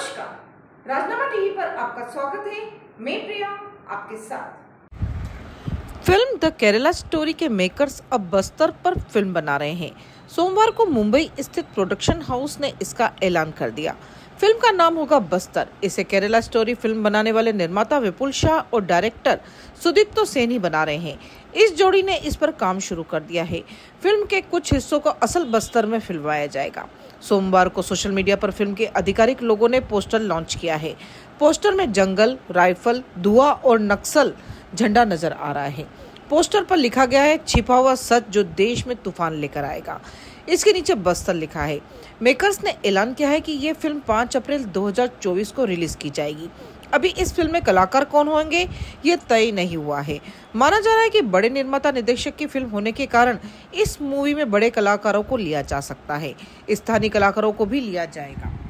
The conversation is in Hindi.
नमस्कार, राजनामा टीवी पर आपका स्वागत है। मैं प्रिया आपके साथ। फिल्म द केरला स्टोरी के मेकर्स अब बस्तर पर फिल्म बना रहे हैं। सोमवार को मुंबई स्थित प्रोडक्शन हाउस ने इसका ऐलान कर दिया। फिल्म का नाम होगा बस्तर। इसे केरला स्टोरी फिल्म बनाने वाले निर्माता विपुल शाह और डायरेक्टर सुदीप्तो सेन ही बना रहे हैं। इस जोड़ी ने इस पर काम शुरू कर दिया है। फिल्म के कुछ हिस्सों को असल बस्तर में फिल्माया जाएगा। सोमवार को सोशल मीडिया पर फिल्म के आधिकारिक लोगों ने पोस्टर लॉन्च किया है। पोस्टर में जंगल, राइफल, धुआं और नक्सल झंडा नजर आ रहा है। पोस्टर पर लिखा गया है, छिपा हुआ सच जो देश में तूफान लेकर आएगा। इसके नीचे बस्तर लिखा है। मेकर्स ने ऐलान किया है कि ये फिल्म 5 अप्रैल 2024 को रिलीज की जाएगी। अभी इस फिल्म में कलाकार कौन होंगे ये तय नहीं हुआ है। माना जा रहा है कि बड़े निर्माता निर्देशक की फिल्म होने के कारण इस मूवी में बड़े कलाकारों को लिया जा सकता है। स्थानीय कलाकारों को भी लिया जाएगा।